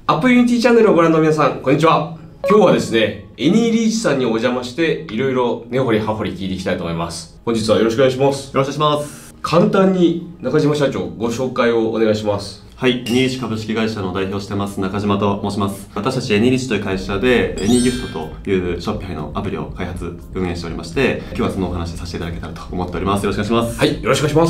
アップユニティチャンネルをご覧の皆さん、こんにちは。今日はですね、エニーリーチさんにお邪魔して、いろいろ根掘り葉掘り聞いていきたいと思います。本日はよろしくお願いします。 よろしくお願いします。 簡単に中島社長、ご紹介をお願いします。 はい、エニーリーチ株式会社の代表してます中島と申します。私たちエニーリーチという会社でエニーギフトというショッピファイのアプリを開発運営しておりまして、今日はそのお話しさせていただけたらと思っております。よろしくお願いします。 はい、よろしくお願いします。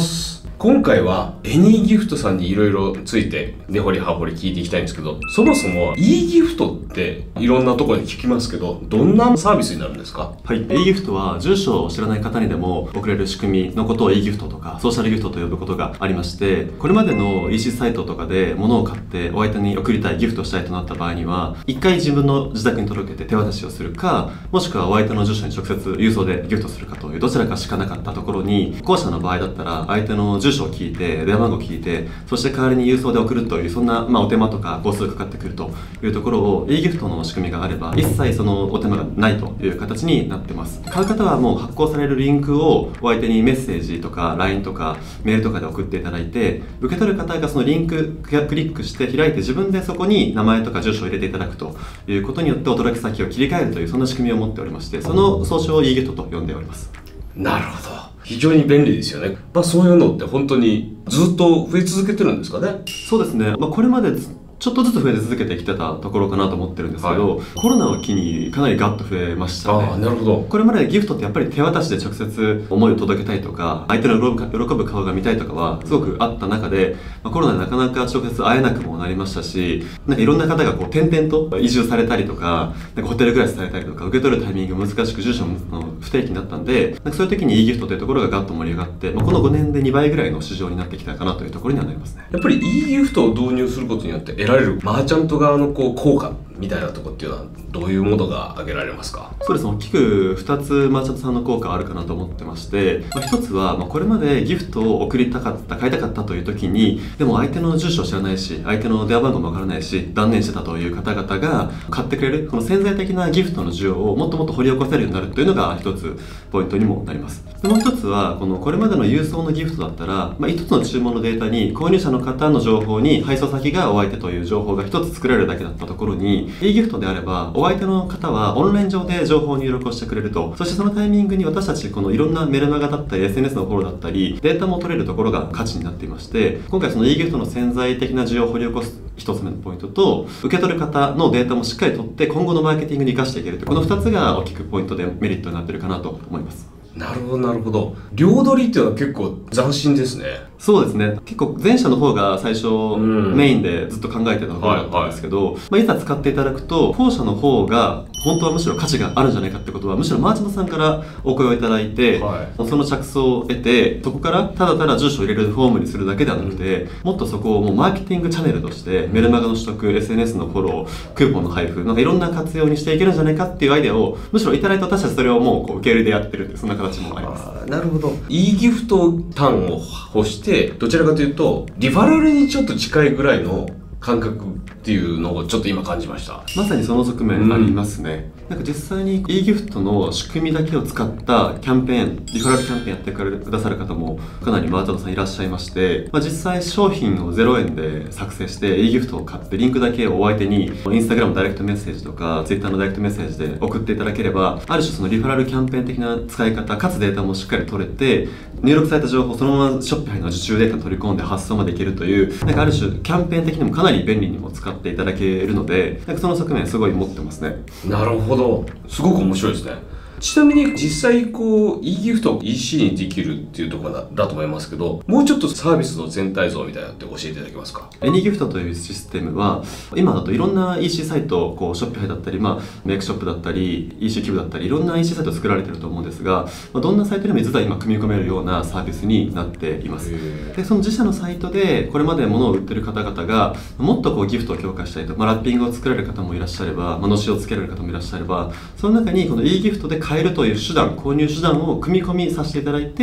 今回はエニーギフトさんにいろいろついて根掘り葉掘り聞いていきたいんですけど、そもそも e ギフトっていろんなところで聞きますけど、どんなサービスになるんですか？ はい、e ギフトは住所を知らない方にでも送れる仕組みのことを e ギフトとかソーシャルギフトと呼ぶことがありまして、これまでの EC サイトとかで物を買ってお相手に送りたい、ギフトしたいとなった場合には、一回自分の自宅に届けて手渡しをするか、もしくはお相手の住所に直接郵送でギフトするかというどちらかしかなかったところに、後者の場合だったら相手の住所を聞いて電話番号を聞いて、そして代わりに郵送で送るという、そんな、お手間とか工数がかかってくるというところを e ギフトの仕組みがあれば一切そのお手間がないという形になってます。買う方はもう発行されるリンクをお相手にメッセージとか LINE とかメールとかで送っていただいて、受け取る方がそのリンククリックして開いて自分でそこに名前とか住所を入れていただくということによってお届け先を切り替えるという、そんな仕組みを持っておりまして、その総称を e ギフトと呼んでおります。 なるほど。非常に便利ですよね。そういうのって本当にずっと増え続けてるんですかね？ そうですね。これまでちょっとずつ増え続けてきてたところかなと思ってるんですけど、コロナを機にかなりガッと増えましたね。 なるほど。 これまでギフトってやっぱり手渡しで直接思いを届けたいとか、相手の喜ぶ顔が見たいとかはすごくあった中で、コロナでなかなか直接会えなくもなりましたし、いろんな方が転々と移住されたりとか、ホテル暮らしされたりとか、受け取るタイミングが難しく住所も不定期になったんで、そういう時に e ギフトというところがガッと盛り上がって、この5年で2倍ぐらいの市場になってきたかなというところにはなりますね。 やっぱり e ギフトを導入することによって得られるマーチャント側の効果みたいなところっていうのはどういうものが挙げられますか？ そうですね、大きく2つマーチャントさんの効果あるかなと思ってまして、1つは、これまでギフトを送りたかった、買いたかったという時に、でも相手の住所を知らないし、相手の電話番号もわからないし、断念してたという方々が買ってくれる、この潜在的なギフトの需要をもっともっと掘り起こせるようになるというのが1つポイントにもなります。でもう1つは、これまでの郵送のギフトだったら、1つの注文のデータに購入者の方の情報に配送先がお相手という情報が1つ作られるだけだったところに、e ギフトであればお相手の方はオンライン上で情報入力をしてくれると、そしてそのタイミングに私たちこのいろんなメルマガだったり SNS のフォローだったりデータも取れるところが価値になっていまして、今回その e ギフトの潜在的な需要を掘り起こす1つ目のポイントと、受け取る方のデータもしっかり取って今後のマーケティングに生かしていけるという、この2つが大きくポイントでメリットになっているかなと思います。 なるほどなるほど。両取りっていうのは結構斬新ですね。 そうですね。結構前者の方が最初メインでずっと考えてたところだったんですけど、いざ使っていただくと後者の方が本当はむしろ価値があるんじゃないかってことは、むしろマーチャントさんからお声をいただいて、その着想を得て、そこからただただ住所を入れるフォームにするだけではなくて、もっとそこをもうマーケティングチャンネルとしてメルマガの取得、SNS のフォロー、クーポンの配布、いろんな活用にしていけるんじゃないかっていうアイデアをむしろいただいて、私たちそれをもう受け入れでやってるっていう、そんな形もあります。 なるほど。e ギフト端を欲して、どちらかというとリファラルにちょっと近いぐらいの感覚っていうのをちょっと今感じました。 まさにその側面ありますね。実際に e ギフトの仕組みだけを使ったキャンペーン、リファラルキャンペーンやってくださる方もかなりマーチャントさんいらっしゃいまして、実際商品を0円で作成して e ギフトを買ってリンクだけをお相手にインスタグラムダイレクトメッセージとか Twitter のダイレクトメッセージで送っていただければ、ある種そのリファラルキャンペーン的な使い方かつデータもしっかり取れて、入力された情報をそのままショッピファイの受注データに取り込んで発送までいけるという、ある種キャンペーン的にもかなり便利にも使っていただけるので、その側面すごい持ってますね。 なるほど。すごく面白いですね。ちなみに実際e ギフト EC にできるっていうところだと思いますけど、もうちょっとサービスの全体像みたいなのって教えていただけますか？ エニーギフトというシステムは今だといろんな EC サイト、ショッピファイだったり、メイクショップだったり EC キューブだったりいろんな EC サイトを作られていると思うんですが、どんなサイトでも実は今組み込めるようなサービスになっています。でその自社のサイトでこれまで物を売ってる方々がもっとギフトを強化したいと、ラッピングを作られる方もいらっしゃれば、のしをつけられる方もいらっしゃれば、その中にこの e ギフトで買えるという手段、購入手段を組み込みさせていただいて、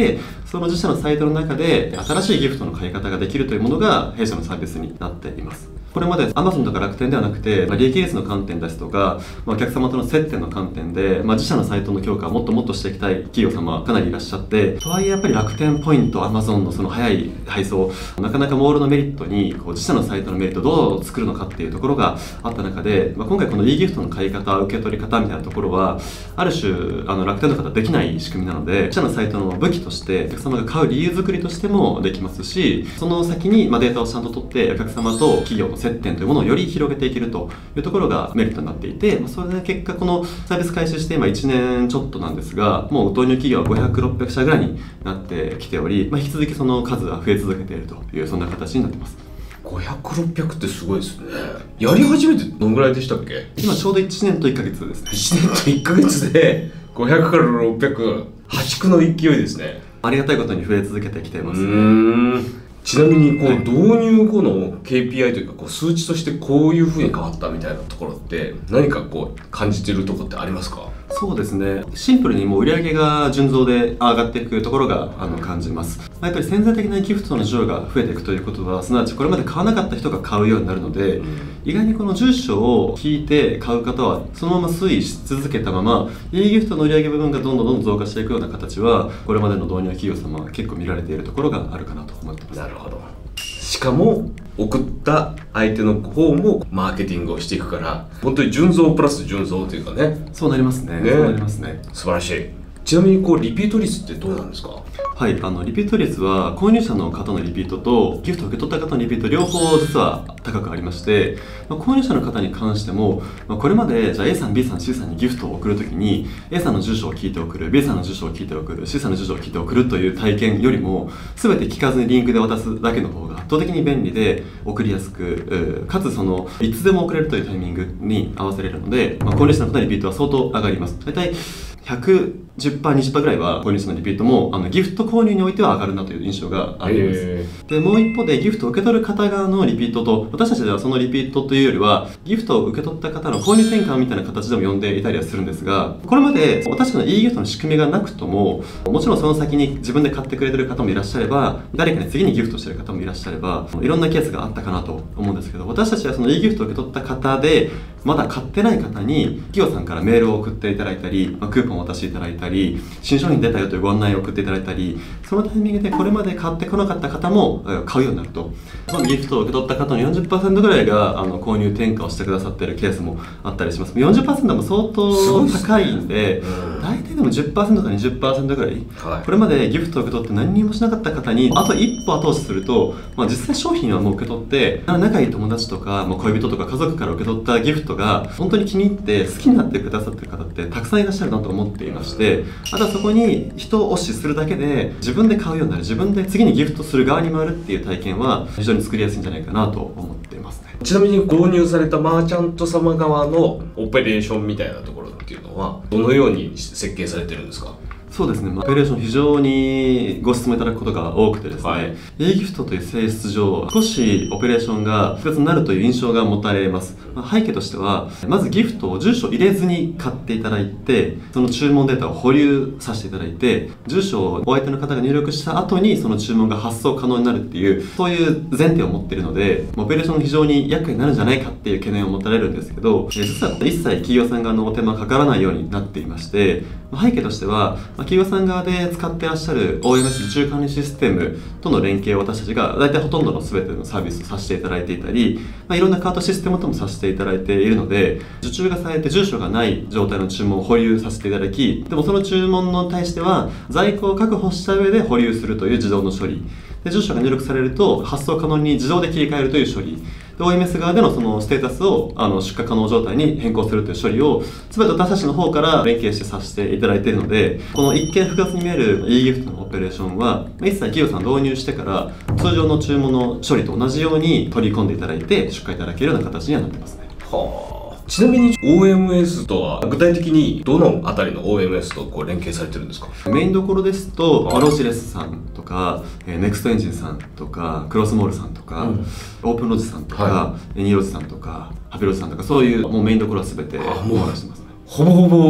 その自社のサイトの中で新しいギフトの買い方ができるというものが弊社のサービスになっています。これまで Amazon とか楽天ではなくて、利益率の観点ですとか、お客様との接点の観点で、自社のサイトの強化をもっともっとしていきたい企業様はかなりいらっしゃって、とはいえやっぱり楽天ポイント、Amazon のその早い配送、なかなかモールのメリットに自社のサイトのメリットをどう作るのかっていうところがあった中で、今回この e ギフトの買い方、受け取り方みたいなところは、ある種楽天の方はできない仕組みなので、自社のサイトの武器としてお客様が買う理由作りとしてもできますし、その先にデータをちゃんと取ってお客様と企業の接点というものをより広げていけるというところがメリットになっていて、それで結果このサービス開始して今1年ちょっとなんですが、もう導入企業は500、600社ぐらいになってきており、引き続きその数は増え続けているというそんな形になっています。 500、600ってすごいですね。やり始めてどんぐらいでしたっけ？ 今ちょうど1年と1ヶ月ですね。 1年と1ヶ月で500から600、破竹の勢いですね。 ありがたいことに増え続けてきていますね。 ちなみに導入後の KPI というか数値としてこういう風に変わったみたいなところって何か感じてるところってありますか？ そうですね、シンプルにもう売上が順増で上がっていくところが感じます。やっぱり潜在的なギフトの需要が増えていくということは、すなわちこれまで買わなかった人が買うようになるので、意外にこの住所を聞いて買う方はそのまま推移し続けたまま e ギフトの売上部分がどんどん増加していくような形は、これまでの導入企業様は結構見られているところがあるかなと思ってます。 なるほど。しかも送った相手の方もマーケティングをしていくから、本当に純増プラス純増というかね。 そうなりますね。そうなりますね。 素晴らしい。ちなみにリピート率ってどうなんですか？ はい、リピート率は購入者の方のリピートとギフトを受け取った方のリピート両方実は高くありまして、購入者の方に関しても、これまでじゃあ A さん B さん C さんにギフトを送るときに A さんの住所を聞いて送る、 B さんの住所を聞いて送る、 C さんの住所を聞いて送るという体験よりも、全て聞かずにリンクで渡すだけの方が圧倒的に便利で送りやすく、かついつでも送れるというタイミングに合わせれるので、購入者の方のリピートは相当上がります。大体110%、20% ぐらいは購入者のリピートもギフト購入においては上がるなという印象があります。でもう一方でギフトを受け取る方側のリピートと、私たちではそのリピートというよりはギフトを受け取った方の購入転換みたいな形でも呼んでいたりはするんですが、これまで私たちの e ギフトの仕組みがなくとも、もちろんその先に自分で買ってくれてる方もいらっしゃれば、誰かに次にギフトしてる方もいらっしゃれば、いろんなケースがあったかなと思うんですけど、私たちはその e ギフトを受け取った方でまだ買ってない方に企業さんからメールを送っていただいたり、クーポンを渡していただいたり、新商品出たよというご案内を送っていただいたり、そのタイミングでこれまで買ってこなかった方も買うようになると、そのギフトを受け取った方の 40% ぐらいが購入転嫁をしてくださっているケースもあったりします。40% も相当高いんで、大体でも 10% か 20% ぐらい、これまでギフトを受け取って何にもしなかった方にあと一歩後押しすると、実際商品はもう受け取って、仲いい友達とか恋人とか家族から受け取ったギフトが本当に気に入って好きになってくださっている方ってたくさんいらっしゃるなと思っていまして、あとはそこに人を押しするだけで自分で買うようになる、自分で次にギフトする側に回るっていう体験は非常に作りやすいんじゃないかなと思っていますね。 ちなみに購入されたマーチャント様側のオペレーションみたいなところっていうのはどのように設計されてるんですか？ そうですね、オペレーション非常にご質問いただくことが多くてですね、e ギフトという性質上少しオペレーションが複雑になるという印象が持たれます。背景としては、まずギフトを住所を入れずに買っていただいて、その注文データを保留させていただいて、住所をお相手の方が入力した後にその注文が発送可能になるっていう、そういう前提を持っているので、オペレーション非常に厄介になるんじゃないかっていう懸念を持たれるんですけど、実は一切企業さん側のお手間かからないようになっていまして、背景としては企業さん側で使ってらっしゃる OMS 受注管理システムとの連携を私たちが大体ほとんどの全てのサービスをさせていただいていたり、いろんなカートシステムともさせていただいているので、受注がされて住所がない状態の注文を保留させていただき、でもその注文に対しては在庫を確保した上で保留するという自動の処理で、住所が入力されると発送可能に自動で切り替えるという処理で、 OMS 側でのそのステータスを出荷可能状態に変更するという処理を全て私たちの方から連携してさせていただいているので、この一見複雑に見える e ギフトのオペレーションは一切企業さん導入してから通常の注文の処理と同じように取り込んでいただいて出荷いただけるような形にはなってますね。 ちなみに OMS とは具体的にどのあたりの OMS と連携されてるんですか？ メインどころですと、ロジレスさんとか、ネクストエンジンさんとか、クロスモールさんとか、オープンロジさんとか、エニーロジさんとか、ハピロジさんとか、そういうもうメインどころは全て網羅してますね。 ほぼほぼ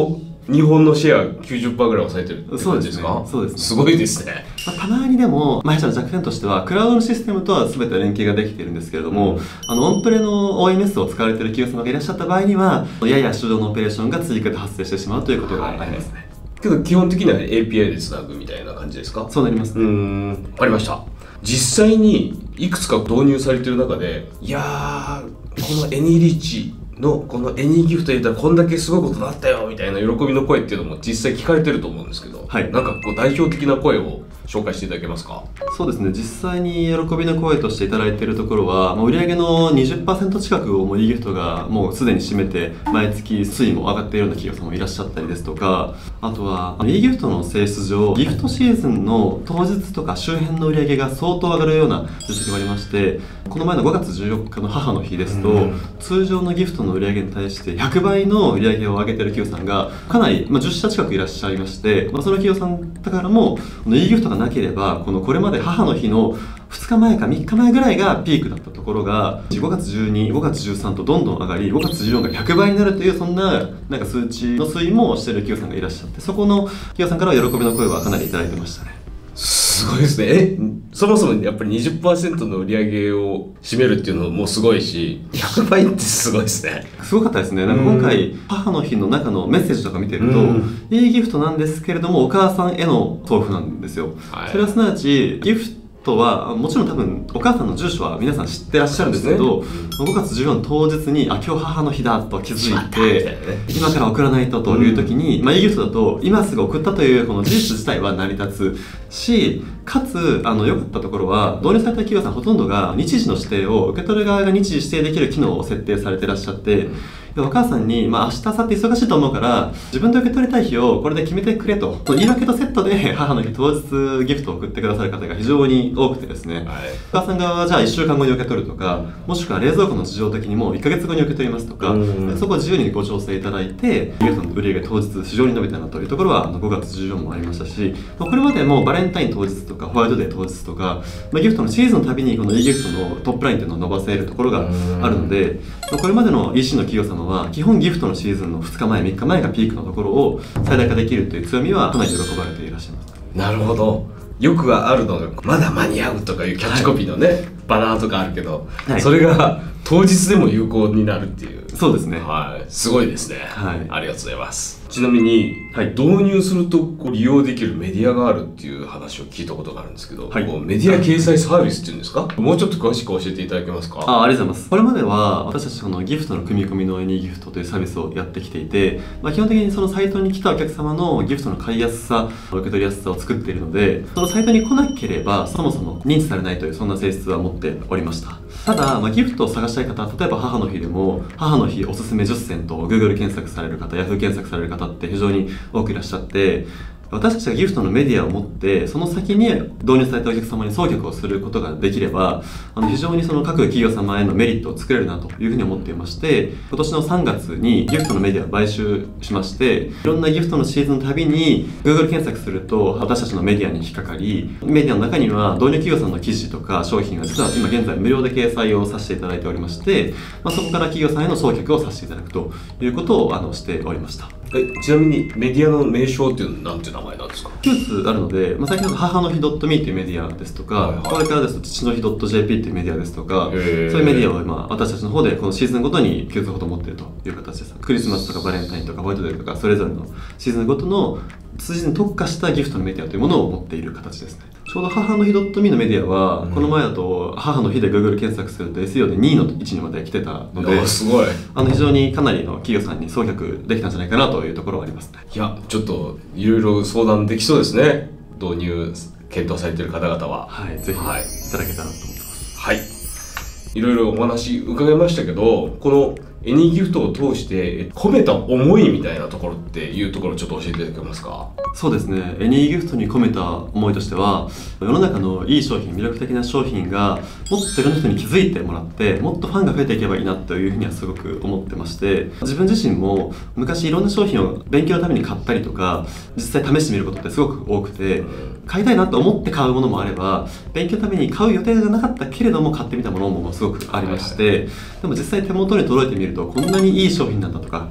日本のシェア 90% ぐらい抑えてるって感じですか？ そうですね。 すごいですね。 たまにでも、弊社の弱点としては、クラウドのシステムとは全て連携ができているんですけれども、オンプレの OMS を使われている企業様がいらっしゃった場合には、やや手動のオペレーションが追加で発生してしまうということがありますね。 けど基本的には API でつなぐみたいな感じですか？ そうなりますね。 わかりました。実際にいくつか導入されてる中で、いやー、この AnyReach のこの AnyGift 入れたらこんだけすごいことになったよみたいな喜びの声っていうのも実際聞かれてると思うんですけど、 はい、 なんかこう代表的な声を紹介していただけますか？ そうですね、実際に喜びの声としていただいているところは、売上の 20% 近くをもう eGift がもうすでに占めて、毎月推移も上がっているような企業さんもいらっしゃったりですとか、あとは eGift の性質上、ギフトシーズンの当日とか周辺の売上が相当上がるような実績がありまして、この前の5月14日の母の日ですと、通常のギフトの売上に対して100倍の売上を上げている企業さんがかなり、10社近くいらっしゃいまして、その企業さんだからも eGift がなければこれまで母の日の2日前か3日前ぐらいがピークだったところが、5月12、5月13とどんどん上がり、5月14が100倍になるという、そんななんか数値の推移もしている企業さんがいらっしゃって、そこの企業さんからは喜びの声はかなりいただいてましたね。 すごいですね。そもそもやっぱり 20% の売り上げを占めるっていうのもすごいし、100倍ってすごいですね。 すごかったですね。なんか今回母の日の中のメッセージとか見てると、いいギフトなんですけれどもお母さんへの送付なんですよ。はい、それはすなわちギフトはもちろん多分お母さんの住所は皆さん知ってらっしゃるんですけど、5月14当日に今日母の日だと気づいて、今から送らないとという時に、いいギフトだと今すぐ送ったというこの事実自体は成り立つし、かつ良かったところは導入された企業さんほとんどが日時の指定を受け取る側が日時指定できる機能を設定されてらっしゃって、お母さんに、明日、明後日忙しいと思うから、自分で受け取りたい日をこれで決めてくれと、言い訳とセットで母の日当日ギフトを送ってくださる方が非常に多くてですね、お母さん側はじゃあ1週間後に受け取るとか、もしくは冷蔵庫の事情的にもう1ヶ月後に受け取りますとか、そこを自由にご調整いただいて、ギフトの売り上げ当日非常に伸びたなというところは5月14もありましたし、これまでもバレンタイン当日とかホワイトデー当日とか、ギフトのシーズンのたびにこの e ギフトのトップラインというのを伸ばせるところがあるので、これまでの EC の企業様は基本ギフトのシーズンの2日前、3日前がピークのところを最大化できるという強みはかなり喜ばれていらっしゃいます。 なるほど。よくあるのがまだ間に合うとかいうキャッチコピーのね、バナーとかあるけど、それが当日でも有効になるっていう。 そうですね。 はい、すごいですね。 はい、 ありがとうございます。ちなみに、導入すると利用できるメディアがあるっていう話を聞いたことがあるんですけど、メディア掲載サービスっていうんですか？もうちょっと詳しく教えていただけますか？ ありがとうございます。これまでは私たちギフトの組み込みのAnyGiftというサービスをやってきていて、基本的にそのサイトに来たお客様のギフトの買いやすさ、受け取りやすさを作っているので、そのサイトに来なければそもそも認知されないというそんな性質は持っておりました。ただ、ギフトを探したい方、例えば母の日でも母の日おすすめ10選と Google 検索される方、Yahoo 検索される方って非常に多くいらっしゃって、私たちがギフトのメディアを持ってその先に導入されたお客様に送客をすることができれば、非常にその各企業様へのメリットを作れるなというふうに思っていまして、今年の3月にギフトのメディアを買収しまして、いろんなギフトのシーズンのたびに Google 検索すると私たちのメディアに引っかかり、メディアの中には導入企業さんの記事とか商品が実は今現在無料で掲載をさせていただいておりまして、そこから企業さんへの送客をさせていただくということをしておりました。 ちなみにメディアの名称っていうのは何ていう名前なんですか ？9つあるので、最近だと母の日 .me というメディアですとか、これからですと父の日 .jp というメディアですとか、そういうメディアを今私たちの方でこのシーズンごとに9つほど持っているという形です。クリスマスとかバレンタインとかホワイトデーとかそれぞれのシーズンごとの数字に特化したギフトのメディアというものを持っている形ですね。ちょうど母の日 .me のメディアは、この前だと母の日で Google 検索すると SEO で2位の位置にまで来てたので、 すごい非常にかなりの企業さんに送客できたんじゃないかなというところはありますね。 いや、ちょっといろいろ相談できそうですね。導入検討されている方々は。 はい、ぜひいただけたらと思ってます。 はい。いろいろお話伺いましたけど、このAnyGiftを通して込めた思いみたいなところっていうところをちょっと教えていただけますか？ そうですね、AnyGiftに込めた思いとしては、世の中のいい商品、魅力的な商品がもっといろんな人に気づいてもらって、もっとファンが増えていけばいいなというふうにはすごく思ってまして、自分自身も昔いろんな商品を勉強のために買ったりとか、実際試してみることってすごく多くて、買いたいなと思って買うものもあれば、勉強のために買う予定がなかったけれども買ってみたものもすごくありまして、でも実際手元に届いてみるとこんなにいい商品なんだとか、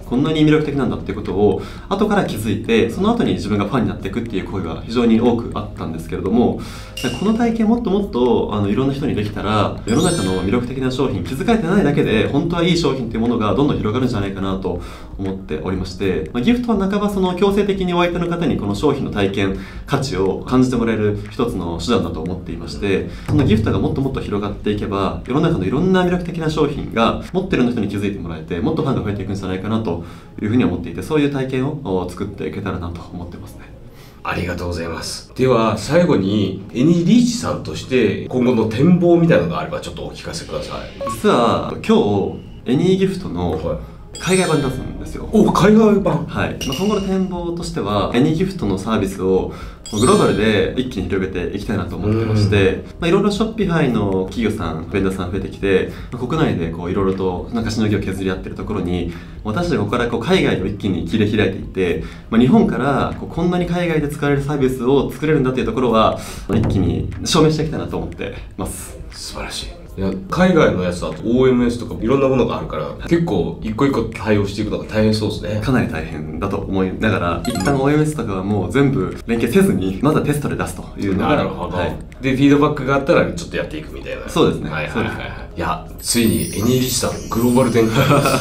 こんなに魅力的なんだっていうことを後から気づいて、その後に自分がファンになっていくっていう声が非常に多くあったんですけれども、この体験もっともっといろんな人にできたら、世の中の魅力的な商品気づかれてないだけで本当はいい商品っていうものがどんどん広がるんじゃないかなと思っておりまして、ギフトは半ばその強制的にお相手の方にこの商品の体験価値を感じてもらえる一つの手段だと思っていまして、そのギフトがもっともっと広がっていけば、世の中のいろんな魅力的な商品が持ってる人に気づいてもらえて、もっとファンが増えていくんじゃないかなというふうに思っていて、そういう体験を作っていけたらなと思ってますね。 ありがとうございます。では最後にエニーリーチさんとして今後の展望みたいなのがあればちょっとお聞かせください。 実は今日エニーギフトの海外版出すんですよ。 お、海外版。 はい。今後の展望としては、エニーギフトのサービスをグローバルで一気に広げていきたいなと思ってまして、いろいろショッピファイの企業さん、ベンダーさん増えてきて、国内でいろいろとなんかしのぎを削り合ってるところに、私たちがここから海外を一気に切り開いていって、日本からこんなに海外で使われるサービスを作れるんだっていうところは、一気に証明していきたいなと思ってます。 素晴らしい。いや、海外のやつだと OMS とかいろんなものがあるから、結構一個一個対応していくのが大変そうですね。 かなり大変だと思いながら、一旦 OMS とかはもう全部連携せずに、まずはテストで出すというのが。 なるほど。で、フィードバックがあったらちょっとやっていくみたいな。 そうですね。 はいはいはい。いや、ついにエニーリーチさんグローバル展開です。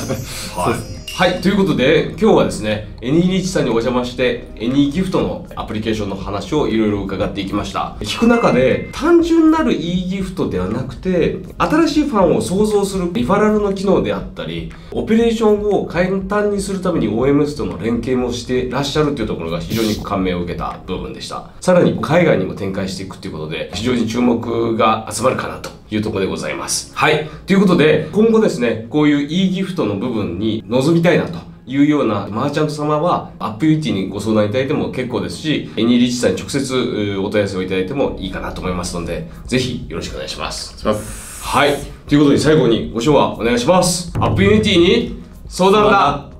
はい。はい、ということで今日はですね、エニーリーチさんにお邪魔してエニーギフトのアプリケーションの話をいろいろ伺っていきました。聞く中で単純なる e ギフトではなくて、新しいファンを創造するリファラルの機能であったり、オペレーションを簡単にするために OMS との連携もしてらっしゃるというところが非常に感銘を受けた部分でした。さらに海外にも展開していくということで非常に注目が集まるかなというところでございます。はい。ということで、今後ですね、こういう e ギフトの部分に臨みたいなというようなマーチャント様は、アップユニティにご相談いただいても結構ですし、エニーリーチさんに直接お問い合わせをいただいてもいいかなと思いますので、ぜひよろしくお願いします。はい。ということで最後にご唱和お願いします。アップユニティに相談だ。